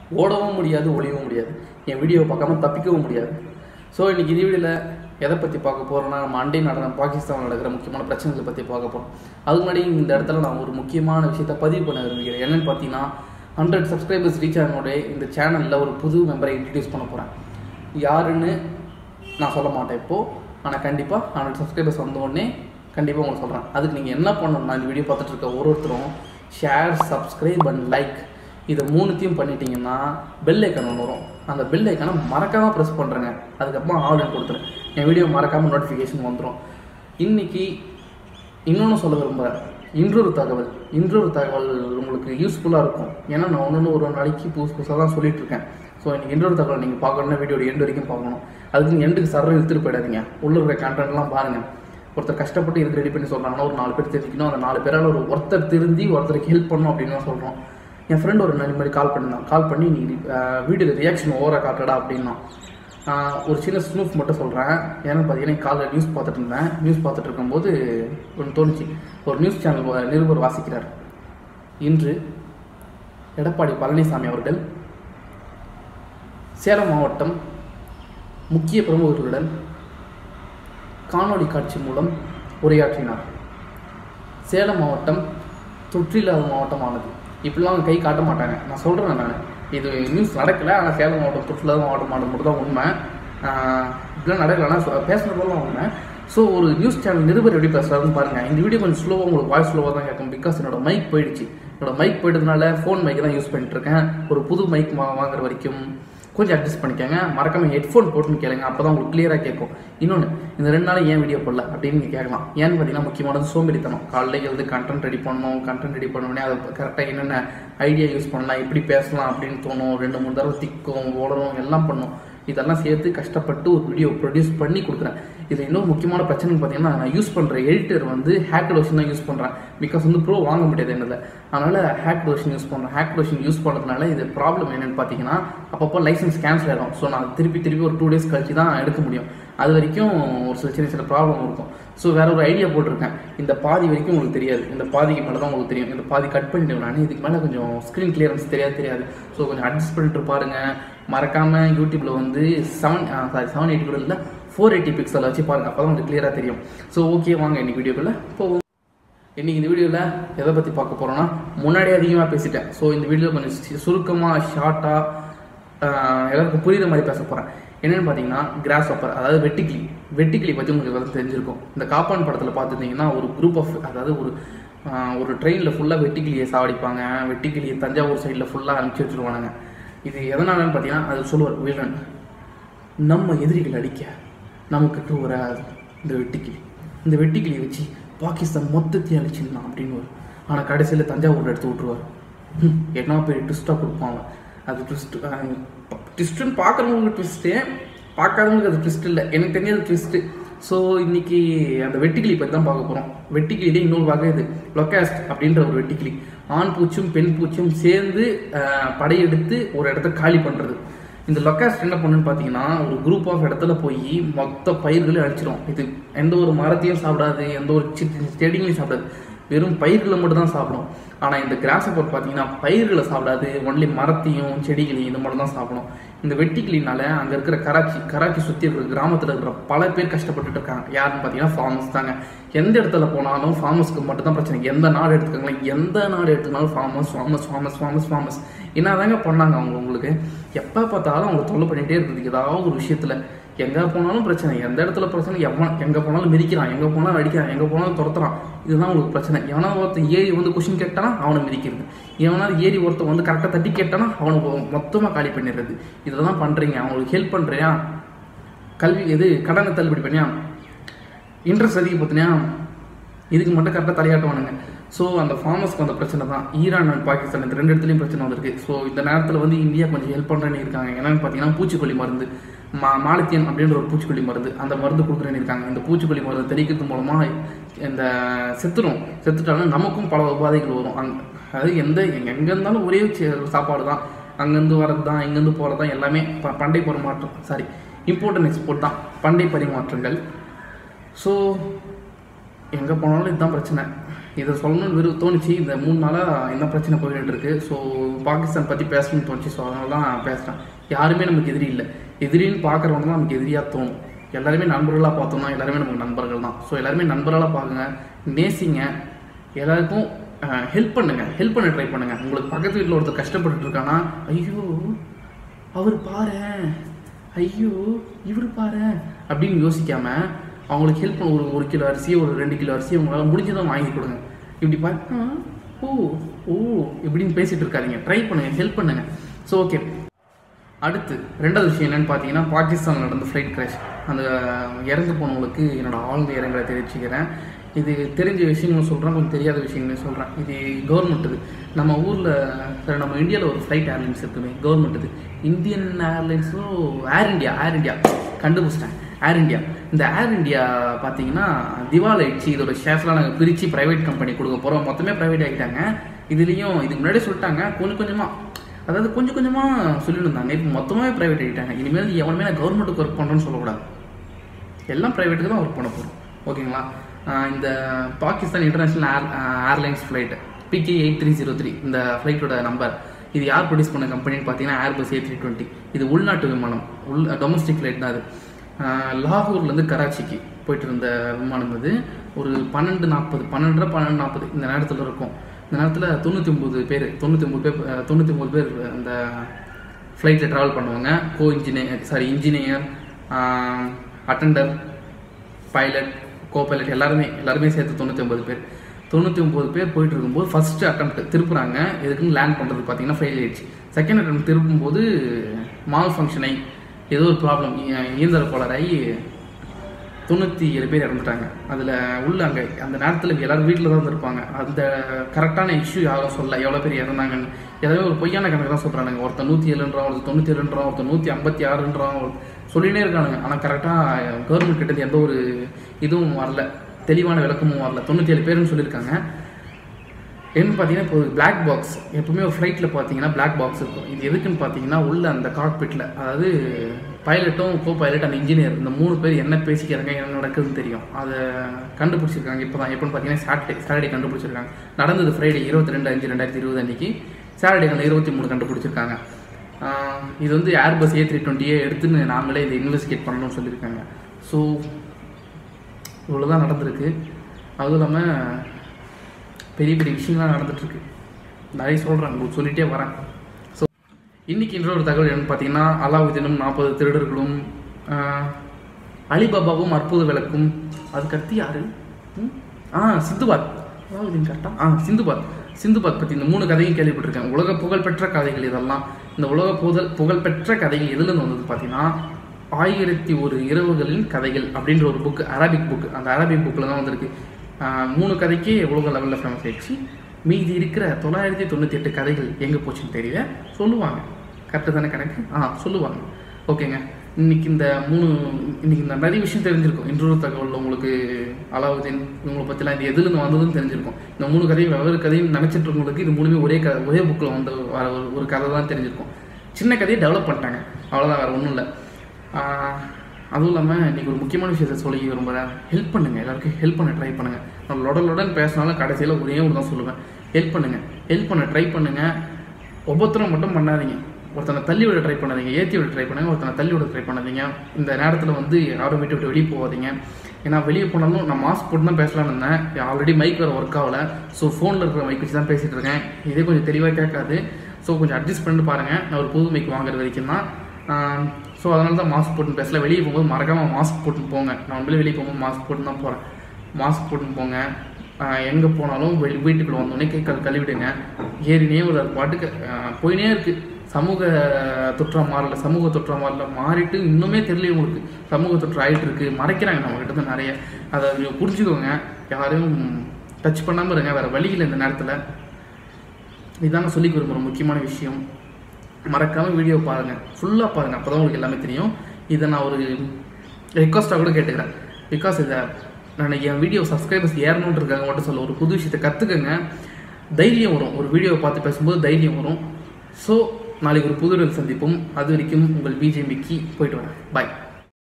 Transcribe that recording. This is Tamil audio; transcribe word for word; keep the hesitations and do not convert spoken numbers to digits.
ஓடவும் முடியாது, ஒளியவும் முடியாது. என் வீடியோவை பார்க்காம தப்பிக்கவும் முடியாது. ஸோ இன்றைக்கி இந்த வீடியோவில் எதை பற்றி பார்க்க போகிறோன்னா, நம்ம அண்டை நாடான பாகிஸ்தானில் நடக்கிற முக்கியமான பிரச்சனைகளை பற்றி பார்க்க போகிறோம். அதுக்கு முன்னாடி இந்த இடத்துல நான் ஒரு முக்கியமான விஷயத்தை பதிவு பண்ண விரும்புகிறேன். என்னென்னு பார்த்தீங்கன்னா, ஹண்ட்ரட் சப்ஸ்கிரைபர்ஸ் ரீச் ஆனோடைய இந்த சேனலில் ஒரு புது மெம்பரை இன்ட்ரடியூஸ் பண்ண போகிறேன். யாருன்னு நான் சொல்ல மாட்டேன் இப்போது, ஆனால் கண்டிப்பாக ஹண்ட்ரட் சப்ஸ்கிரைபர்ஸ் வந்தோடனே கண்டிப்பாக உங்களுக்கு சொல்கிறேன். அதுக்கு நீங்கள் என்ன பண்ணணும்னா, இந்த வீடியோ பார்த்துட்டு இருக்க ஒரு ஒருத்தரும் ஷேர், சப்ஸ்கிரைப் அண்ட் லைக் இதை மூணுத்தையும் பண்ணிட்டீங்கன்னா பெல் ஐக்கான் ஒன்று வரும். அந்த பெல் ஐக்கானை மறக்காமல் ப்ரெஸ் பண்ணுறேங்க. அதுக்கப்புறம் ஆன்லைன் கொடுத்துருங்க. என் வீடியோ மறக்காமல் நோட்டிஃபிகேஷன் வந்துடும். இன்றைக்கி இன்னொன்று சொல்ல விரும்புகிறேன். இன்றொரு தகவல் இன்றொரு தகவல் உங்களுக்கு யூஸ்ஃபுல்லாக இருக்கும். ஏன்னா நான் ஒன்று ஒரு நாளைக்கு புதுசு புதுசாக தான் சொல்லிகிட்ருக்கேன். ஸோ இன்றைக்கி இன்றொரு தகவல் நீங்கள் பார்க்கணுன்னா வீடியோட எண்டு வரைக்கும் பார்க்கணும். அதுக்கு எண்டுக்கு சர்ற இழுத்துட்டு போயிடாதீங்க. உள்ள இருக்கிற கண்டென்ட்லாம் பாருங்கள். ஒருத்தர் கஷ்டப்பட்டு இதுக்கு ரெடி பண்ணி சொல்கிறாங்கன்னா ஒரு நாலு பேர் தெரிஞ்சுக்கணும். அந்த நாலு பேரால் ஒரு ஒருத்தர் திருந்தி ஒருத்தருக்கு ஹெல்ப் பண்ணணும் அப்படின்னு தான் சொல்கிறோம். என் ஃப்ரெண்ட் ஒரு நாள் மாதிரி கால் பண்ணியிருந்தான். கால் பண்ணி நீ வீடியோவில் ரியாக்ஷன் ஓவராக காட்டடா அப்படின்னா, ஒரு சின்ன ஸ்னூஃப் மட்டும் சொல்கிறேன். ஏன்னு பார்த்தீங்கன்னா காலையில் நியூஸ் பார்த்துட்டு இருந்தேன். நியூஸ் பார்த்துட்டு இருக்கும்போது ஒன்று தோணுச்சு. ஒரு நியூஸ் சேனல் நிருபர் வாசிக்கிறார். இன்று எடப்பாடி பழனிசாமி அவர்கள் சேலம் மாவட்டம் முக்கிய பிரமுகர்களுடன் காணொளி காட்சி மூலம் உரையாற்றினார். சேலம் மாவட்டம் தொற்றில்லாத மாவட்டமானது. இப்படிலாம் கை காட்ட மாட்டாங்க. நான் சொல்கிறேன், நான் இது நியூஸ் நடக்கலை. ஆனால் சேலம் மாவட்டம் தொற்றில்லாத மாவட்டமானது மட்டும் தான் உண்மை. இப்படிலாம் நடக்கலை, ஆனால் பேசுகிற போலாம் உண்மை. ஸோ ஒரு நியூஸ் சேனல் நிருபர் எப்படி பேசுகிறாருன்னு பாருங்கள். இந்த வீடியோ கொஞ்சம் ஸ்லோவாக, உங்களுக்கு வாய்ஸ் ஸ்லோவாக தான் கேட்கும். பிகாஸ் என்னோட மைக் போயிடுச்சு. என்னோட மைக் போயிட்டதுனால ஃபோன் மைக் தான் யூஸ் பண்ணிட்டுருக்கேன். ஒரு புது மைக் வாங்குற வரைக்கும் கொஞ்சம் அட்ஜஸ்ட் பண்ணிக்கோங்க. மறக்காமல் ஹெட்ஃபோன் போட்டுன்னு கேளுங்க. அப்போ தான் உங்களுக்கு கிளியராக கேட்கும். இன்னொன்று, இந்த ரெண்டு நாள் ஏன் வீடியோ போடல அப்படின்னு நீங்கள் கேட்கலாம். ஏன்னு பார்த்தீங்கன்னா, முக்கியமானது சோம்பேறித்தனம். காலையில் எழுது கண்டென்ட் ரெடி பண்ணணும். கண்டென்ட் ரெடி பண்ணோடனே அதை கரெக்டாக என்னென்ன ஐடியா யூஸ் பண்ணலாம், எப்படி பேசலாம் அப்படின்னு தோணும். ரெண்டு மூணு தடவை திக்கும் ஓடணும், எல்லாம் பண்ணும். இதெல்லாம் சேர்த்து கஷ்டப்பட்டு ஒரு வீடியோ ப்ரொடியூஸ் பண்ணி கொடுக்குறேன். இதில் இன்னொரு முக்கியமான பிரச்சனைன்னு பார்த்தீங்கன்னா, நான் யூஸ் பண்ணுற எடிட்டர் வந்து ஹேக்கட் வெர்ஷன் தான் யூஸ் பண்ணுறேன். பிகாஸ் வந்து ப்ரோ வாங்க முடியாது என்னதில். அதனால் ஹேக்கட் வெர்ஷன் யூஸ் பண்ணுறேன். ஹேக்கட் வெர்ஷன் யூஸ் பண்ணுறதுனால இது ப்ராப்ளம் என்னென்னு பார்த்தீங்கன்னா, அப்பப்போ லைசன்ஸ் கேன்சல் ஆகிடும். ஸோ நான் திருப்பி திருப்பி ஒரு டூ டேஸ் கழிச்சு தான் எடுக்க முடியும். அது வரைக்கும் ஒரு சில சின்ன சின்ன ப்ராப்ளம் இருக்கும். ஸோ வேறு ஒரு ஐடியா போட்டிருக்கேன். இந்த பாதி வரைக்கும் உங்களுக்கு தெரியாது, இந்த பாதிக்கு மேலே தான் உங்களுக்கு தெரியும். இந்த பாதி கட் பண்ணிட்டு நான் இதுக்கு மேலே கொஞ்சம் ஸ்க்ரீன் கிளியரன்ஸ் தெரியாது தெரியாது ஸோ கொஞ்சம் அட்ஜஸ்ட் பண்ணிட்டு பாருங்கள். மறக்காமல் யூடியூப்பில் வந்து செவன் சாரி செவன் எயிட்டி கூட இல்லை ஃபோர் எயிட்டி பிக்சலில் வச்சு பாருங்கள். அப்போ தான் உங்களுக்கு கிளியராக தெரியும். ஸோ ஓகே, வாங்க இன்றைக்கி வீடியோக்குள்ளே போவோம். இன்றைக்கி இந்த வீடியோவில் எதை பற்றி பார்க்க போகிறோன்னா, முன்னாடி அதிகமாக பேசிட்டேன். ஸோ இந்த வீடியோவில் கொஞ்சம் சுருக்கமாக ஷார்ட்டாக எல்லாருக்கும் புரியுற மாதிரி பேச போகிறேன். என்னென்னு பார்த்தீங்கன்னா, கிராஸ் ஹாப்பர், அதாவது வெட்டுக்கிளி. வெட்டுக்கிளி பற்றி உங்களுக்கு வந்து தெரிஞ்சிருக்கும். இந்த காப்பான் படத்தில் பார்த்துட்டிங்கன்னா ஒரு குரூப் ஆஃப், அதாவது ஒரு ஒரு ட்ரெயினில் ஃபுல்லாக வெட்டுக்கிளியை சாவடிப்பாங்க. வெட்டுக்கிளியை தஞ்சாவூர் சைடில் ஃபுல்லாக அனுப்பிச்சி வச்சுருவானுங்க. இது எதனாலன்னு பார்த்தீங்கன்னா, அது சொல்லுவார் வில்லன், நம்ம எதிரிகள் அடிக்க நமக்கு வராது இந்த வெட்டுக்கிளி. இந்த வெட்டுக்கிளியை வச்சு பாகிஸ்தான் மொத்தத்தையும் அழிச்சிடலாம் அப்படின்னு வரும். ஆனால் கடைசியில் தஞ்சாவூரில் எடுத்து விட்ருவார். என்ன பெரிய ட்விஸ்ட்டாக கொடுப்பாங்க. அது ட்விஸ்ட் ட்விஸ்ட்டுன்னு பார்க்குறவங்களுக்கு ட்விஸ்ட்டு, பார்க்காதவங்களுக்கு அது ட்விஸ்ட் இல்லை. எனக்கு தெரிஞ்சது ட்விஸ்ட்டு. ஸோ இன்றைக்கி அந்த வெட்டுக்கிளி பற்றி தான் பார்க்க போகிறோம். வெட்டுக்கிளியே இன்னொரு வகை இது லொக்காஸ்ட் அப்படின்ற ஒரு வெட்டுக்கிளி. ஆண் பூச்சும் பெண் பூச்சும் சேர்ந்து படையெடுத்து ஒரு இடத்த காலி பண்ணுறது. இந்த லொக்காஸ்ட் என்ன பண்ணுன்னு பார்த்தீங்கன்னா, ஒரு குரூப் ஆஃப் இடத்துல போய் மொத்த பயிர்களையும் அழிச்சிடும். இது எந்த ஒரு மரத்தையும் சாப்பிடாது, எந்த ஒரு செடிகளையும் சாப்பிடாது, வெறும் பயிர்களை மட்டும் தான் சாப்பிடும். ஆனால் இந்த கிராஸ் ஹாப்பர் பார்த்தீங்கன்னா பயிர்களை சாப்பிடாது, ஒன்லி மரத்தையும் செடிகளையும் இது மட்டும் தான் சாப்பிடும். இந்த வெட்டுக்கிளினால அங்கே இருக்கிற கராச்சி கராச்சி சுற்றி இருக்கிற கிராமத்தில் இருக்கிற பல பேர் கஷ்டப்பட்டுட்டு இருக்காங்க. யாருன்னு பார்த்தீங்கன்னா ஃபார்மர்ஸ் தாங்க. எந்த இடத்துல போனாலும் ஃபார்மர்ஸ்க்கு மட்டும் தான் பிரச்சனை. எந்த நாடு எடுத்துக்காங்களேன், எந்த நாடு எடுத்துனாலும் farmers farmers farmers farmers farmers என்ன தாங்க பண்ணாங்க அவங்க. உங்களுக்கு எப்போ பார்த்தாலும் அவங்க தொல்லை பண்ணிகிட்டே இருக்குது ஏதாவது ஒரு விஷயத்தில். எங்கே போனாலும் பிரச்சனை, எந்த இடத்துல பிரச்சனை, எவன் எங்கே போனாலும் மிதிக்கிறான், எங்கே போனாலும் அடிக்கிறான், எங்கே போனாலும் துரத்துறான். இதுதான் உங்களுக்கு பிரச்சனை. எவனா ஒருத்தன் ஏறி வந்து கொஷின் கேட்டானா அவனை மிதிக்கிறது, எவனா ஏறி ஒருத்தன் வந்து கரெக்டாக தட்டி கேட்டானா அவனுக்கு மொத்தமாக காலி பண்ணிடுறது. இதில் தான் பண்ணுறீங்க. அவங்களுக்கு ஹெல்ப் பண்ணுறியா, கல்வி எது கடனை தள்ளுபடி பண்ணியா, இன்ட்ரெஸ்ட் அதிகம் பார்த்தினியா, இதுக்கு மட்டும் கரெக்டாக தலையாட்டுவானுங்க. ஸோ அந்த ஃபார்மர்ஸ்க்கு அந்த பிரச்சனை தான். ஈரான் அண்ட் பாகிஸ்தான் இந்த ரெண்டு இடத்துலையும் பிரச்சனை வந்திருக்கு. ஸோ இந்த நேரத்தில் வந்து இந்தியா கொஞ்சம் ஹெல்ப் பண்ணுறேன்னு இருக்காங்க. என்னென்னு பார்த்தீங்கன்னா, பூச்சிக்கொல்லி மருந்து மா மாலித்தியன் அப்படின்ற ஒரு பூச்சிக்கொல்லி மருந்து, அந்த மருந்து கொடுக்குறேன்னு இருக்காங்க. இந்த பூச்சிக்கொல்லி மருந்து தெளிக்கிறது மூலமாக இந்த செத்துரும். செத்துட்டாலும் நமக்கும் பல உபாதைகள் வரும். அங் அதாவது எந்த எங்கே இருந்தாலும் ஒரே சாப்பாடு தான், அங்கேருந்து வரது தான், இங்கேருந்து போகிறது தான், எல்லாமே ப பண்டை பரிமாற்றம் சாரி இம்போர்ட் அண்ட் எக்ஸ்போர்ட் தான், பண்டை பரிமாற்றங்கள். ஸோ எங்கே போனாலும் இதுதான் பிரச்சனை. இதை சொல்லணும்னு விரு தோணுச்சு. இந்த மூணு நாளாக என்ன பிரச்சனை போயிட்டு இருக்கு. ஸோ பாகிஸ்தான் பற்றி பேசணும்னு தோணுச்சு. ஸோ அதனால தான் பேசுகிறேன். யாருமே நமக்கு எதிரி இல்லை. எதிரின்னு பார்க்குறவங்க தான் நமக்கு எதிரியாக தோணும். எல்லாருமே நண்பர்களாக பார்த்தோம்னா எல்லாருமே நமக்கு நண்பர்கள் தான். ஸோ எல்லாருமே நண்பர்களாக பாருங்க, நேசிங்க, எல்லாருக்கும் ஹெல்ப் பண்ணுங்கள், ஹெல்ப் பண்ண ட்ரை பண்ணுங்கள். உங்களுக்கு பக்கத்து வீட்டில் ஒருத்தர் கஷ்டப்பட்டுட்டு இருக்கானா, ஐயோ அவர் பாரு, ஐயோ இவர் பாரு அப்படின்னு யோசிக்காமல் அவங்களுக்கு ஹெல்ப் பண்ண. ஒரு ஒரு கிலோ அரிசியை ஒரு ரெண்டு கிலோ அரிசியை உங்களால் முடிஞ்சதான் வாங்கி கொடுங்க. இப்படி பார்த்தா ஓ ஓ இப்படின்னு பேசிகிட்டு இருக்காதிங்க. ட்ரை பண்ணுங்கள், ஹெல்ப் பண்ணுங்கள். ஸோ ஓகே, அடுத்து ரெண்டாவது விஷயம் என்னென்னு பார்த்தீங்கன்னா, பாகிஸ்தானில் நடந்த ஃப்ளைட் கிராஷ். அந்த இறந்து போனவங்களுக்கு என்னோடய ஆழ்ந்த இரங்கலை தெரிவிச்சுக்கிறேன். இது தெரிஞ்ச விஷயங்களும் சொல்கிறேன், கொஞ்சம் தெரியாத விஷயங்களையும் சொல்கிறேன். இது கவர்மெண்ட். இது நம்ம ஊரில் சரி, நம்ம இந்தியாவில் ஒரு ஃப்ளைட் ஏர்லைன்ஸ் இருக்குமே, கவர்மெண்ட். இது இந்தியன் ஏர்லைன்ஸும் ஏர் இண்டியா ஏர் இண்டியா கண்டுபிடிச்சிட்டேன். Air India. இந்த ஏர் இண்டியா பார்த்தீங்கன்னா திவால் ஆயிடுச்சு. இதோட ஷேர்ஸ்லாம் நாங்கள் பிரித்து ப்ரைவேட் கம்பெனி கொடுக்க போகிறோம். மொத்தமே ப்ரைவேட் ஆகிட்டாங்க. இதுலேயும் இதுக்கு முன்னாடி சொல்லிட்டாங்க, கொஞ்சம் கொஞ்சமாக, அதாவது கொஞ்சம் கொஞ்சமாக சொல்லிட்டு இருந்தாங்க. இப்போ மொத்தமாகவே ப்ரைவேட் ஆகிட்டாங்க. இனிமேல் எவனுமே நான் கவர்மெண்ட்டுக்கு ஒர்க் பண்ணுறேன்னு சொல்லக்கூடாது. எல்லாம் ப்ரைவேட்டுக்கு தான் ஒர்க் பண்ண போகிறோம். ஓகேங்களா? இந்த Pakistan international air airlines flight PK eight three zero three இந்த ஃப்ளைட்டோட நம்பர். இது யார் ப்ரொடியூஸ் பண்ண கம்பெனின்னு பார்த்தீங்கன்னா ஏர்பஸ் ஏ த்ரீ டுவெண்ட்டி. இது உள்நாட்டு விமானம், உள் டொமஸ்டிக் ஃப்ளைட் தான். அது லாகூர்லேருந்து கராச்சிக்கு போயிட்டு இருந்த விமானம். இது ஒரு பன்னெண்டு நாற்பது பன்னெண்டரை பன்னெண்டு நாற்பது இந்த நேரத்தில் இருக்கும். இந்த நேரத்தில் தொண்ணூற்றி ஒம்பது பேர் தொண்ணூற்றி ஒம்பது பேர் தொண்ணூற்றி ஒம்பது பேர் அந்த ஃப்ளைட்டில் ட்ராவல் பண்ணுவாங்க. Co engineer sorry engineer attender pilot co pilot எல்லாருமே எல்லாருமே சேர்த்து தொண்ணூற்றி ஒம்பது பேர் தொண்ணூற்றி ஒம்பது பேர் போயிட்டு இருக்கும்போது ஃபஸ்ட்டு அட்டெம்ப்ட் திருப்புறாங்க. எதுக்குன்னு லேண்ட் பண்ணுறது பார்த்தீங்கன்னா ஃபெயில் ஆயிடுச்சு. செகண்ட் அட்டெம்ப்ட் திருப்பும்போது மால் ஃபங்க்ஷனை ஏதோ ஒரு ப்ராப்ளம் இயந்திர கோளாறாகி தொண்ணூற்றி ஏழு பேர் இறந்துட்டாங்க. அதில் உள்ள அங்கே அந்த நேரத்தில் எல்லோரும் வீட்டில் தான் இருந்திருப்பாங்க. அந்த கரெக்டான இஷ்யூ யாரும் சொல்ல எவ்வளோ பேர் இறந்தாங்கன்னு. ஏதாவது ஒரு பொய்யான கணக்கு தான் சொல்கிறானுங்க. ஒருத்தர் நூற்றி ஏழுன்றான், ஒருத்தர் தொண்ணூற்றி ஏழுன்றான், ஒருத்தர் நூற்றி ஐம்பத்தி ஆறுன்றான் சொல்லினே இருக்கானுங்க. ஆனால் கரெக்டாக கவர்மெண்ட் கிட்டேருந்து எந்த ஒரு இதுவும் வரல, தெளிவான விளக்கமும் வரல. தொண்ணூற்றி ஏழு பேருன்னு சொல்லியிருக்காங்க. என்னன்னு பார்த்தீங்கன்னா, இப்போ பிளாக் பாக்ஸ் எப்பவுமே ஒரு ஃப்ளைட்டில் பார்த்தீங்கன்னா பிளாக் பாக்ஸ் இருக்கும். இது எதுக்குன்னு பார்த்தீங்கன்னா, உள்ள அந்த காக்பிட்டில், அதாவது பைலட்டும் கோ பைலட் அந்த இன்ஜினியர் இந்த மூணு பேர் என்ன பேசிக்கிறாங்க, என்ன நடக்குதுன்னு தெரியும். அதை கண்டுபிடிச்சிருக்காங்க. இப்போ தான் எப்போன்னு பார்த்தீங்கன்னா சாட்டர்டே சாட்டர்டே கண்டுபிடிச்சிருக்காங்க. நடந்தது ஃப்ரைடே இருபத்தி ரெண்டு அஞ்சு ரெண்டாயிரத்தி இருபது அன்றைக்கி. சாட்டர்டே அந்த இருபத்தி மூணு கண்டுபிடிச்சிருக்காங்க. இது வந்து ஏர்பஸ் ஏ த்ரீ டுவெண்ட்டியே எடுத்துன்னு நாங்களே இதை இன்வெஸ்டிகேட் பண்ணணும்னு சொல்லியிருக்காங்க. ஸோ இவ்வளோ தான் நடந்திருக்கு. அதுவும் இல்லாமல் பெரிய பெரிய விஷயங்கள்லாம் நடந்துகிட்ருக்கு. நிறைய சொல்கிறேன், உங்களுக்கு சொல்லிகிட்டே வரேன். ஸோ இன்றைக்கி இன்னொரு தகவல் என்னென்னு பார்த்தீங்கன்னா, அலாவுதீனும் நாற்பது திருடர்களும் அலிபாபாவும் அற்புத விளக்கும். அதுக்கடுத்து யார்? ஆ சிந்துபாத். அலாவுதீன் கரெக்டாக? ஆ சிந்துபாத் சிந்துபாத் பற்றி இந்த மூணு கதையும் கேள்விப்பட்டிருக்கேன். உலக புகழ்பெற்ற கதைகள் இதெல்லாம். இந்த உலக புகழ் புகழ்பெற்ற கதைகள் எதுலேருந்து வந்தது பார்த்தீங்கன்னா, ஆயிரத்தி ஒரு இரவுகளின் கதைகள் அப்படின்ற ஒரு புக்கு, அரபிக் புக்கு. அந்த அரபிக் புக்கில் தான் வந்திருக்கு. மூணு கதைக்கே உலக லெவலில் ஃபேமஸ் ஆகிடுச்சு. மீதி இருக்கிற தொள்ளாயிரத்தி தொண்ணூற்றி எட்டு கதைகள் எங்கே போச்சுன்னு தெரியல. சொல்லுவாங்க, கரெக்டு தானே கணக்கு? ஆ சொல்லுவாங்க. ஓகேங்க, இன்றைக்கி இந்த மூணு இன்றைக்கி இந்த நிறைய விஷயம் தெரிஞ்சிருக்கும். இன்றொரு தகவலில் உங்களுக்கு அலாவுதீன் இவங்களை பற்றிலாம் இது எதுலேருந்து வந்ததுன்னு தெரிஞ்சிருக்கும். இந்த மூணு கதையும் வெவ்வேறு கதையும் நினச்சிட்டு இருக்கவங்களுக்கு இது மூணுமே ஒரே க ஒரே புக்கில் வந்து வர ஒரு கதை தான் தெரிஞ்சிருக்கும். சின்ன கதையை டெவலப் பண்ணிட்டாங்க, அவ்வளோதான், வேறு ஒன்றும் இல்லை. அதுவும் இல்லாமல் இன்றைக்கி ஒரு முக்கியமான விஷயத்தை சொல்லி விரும்புகிறேன். ஹெல்ப் பண்ணுங்கள், எல்லாருக்கும் ஹெல்ப் பண்ண ட்ரை பண்ணுங்கள். நான் லொடலுடன் பேசினாலும் கடைசியில் ஒரே ஒரு தான் சொல்லுவேன், ஹெல்ப் பண்ணுங்கள். ஹெல்ப் பண்ண ட்ரை பண்ணுங்கள். ஒவ்வொருத்தரும் மட்டும் பண்ணாதீங்க. ஒருத்தனை தள்ளி விட ட்ரை பண்ணாதீங்க, ஏற்றி விட ட்ரை பண்ணுங்கள். ஒருத்தனை தள்ளி விட ட்ரை பண்ணாதீங்க. இந்த நேரத்தில் வந்து யாரும் வீட்டை விட்டு வெளியே போகாதீங்க. ஏன்னா வெளியே போனாலும் நான் மாஸ்க் போட்டு தான் பேசலான்னு இருந்தேன். ஆல்ரெடி மைக் வேறு ஒர்க் ஆகலை. ஸோ ஃபோனில் இருக்கிற மைக் வச்சு தான் பேசிகிட்டு இருக்கேன். இதே கொஞ்சம் தெளிவாக கேட்காது. ஸோ கொஞ்சம் அட்ஜஸ்ட் பண்ணிட்டு பாருங்கள். நான் ஒரு புது மைக் வாங்குறது வரைக்கும் தான். ஸோ அதனால தான் மாஸ்க் போட்டுன்னு பேசல. வெளியே போகும்போது மறக்காமல் மாஸ்க் போட்டுன்னு போங்க. நான் உண்மையிலே வெளியே போகும்போது மாஸ்க் போட்டு தான் போகிறேன். மாஸ்க் போட்டுன்னு போங்க. எங்கே போனாலும் வெளி வீட்டுக்குள்ளே வந்தோடனே கை கால் கழுவிடுங்க. ஏறினே ஒரு அது பாட்டுக்கு போயினே இருக்குது. சமூக தொற்றா மாறல, சமூக தொற்றா மாறல, மாறிட்டு இன்னுமே தெரியல உங்களுக்கு. சமூக தொற்று ஆகிட்டு இருக்குது, மறைக்கிறாங்க நம்மகிட்ட தான் நிறைய. அதை நீங்கள் புரிஞ்சுக்கோங்க. யாரையும் டச் பண்ணாமல் இருங்க. வேறு வழியில் இந்த நேரத்தில் இதுதாங்க சொல்லி விரும்புகிற முக்கியமான விஷயம். மறக்காமல் வீடியோ பாருங்கள், ஃபுல்லாக பாருங்கள். அப்போ தான் உங்களுக்கு எல்லாமே தெரியும். இதை நான் ஒரு ரெக்வஸ்ட்டாக கூட கேட்டுக்கிறேன். பிகாஸ் இதை நான் என் வீடியோ சப்ஸ்கிரைபர்ஸ் ஏறணுன்றதுக்காக மட்டும் சொல்ல, ஒரு புது விஷயத்தை கற்றுக்குங்க. தைரியம் வரும், ஒரு வீடியோவை பார்த்து பேசும்போது தைரியம் வரும். ஸோ நாளைக்கு ஒரு புது சந்திப்போம். அது வரைக்கும் உங்கள் பிஜே மிக்கி. போயிட்டு வரேன். பாய்.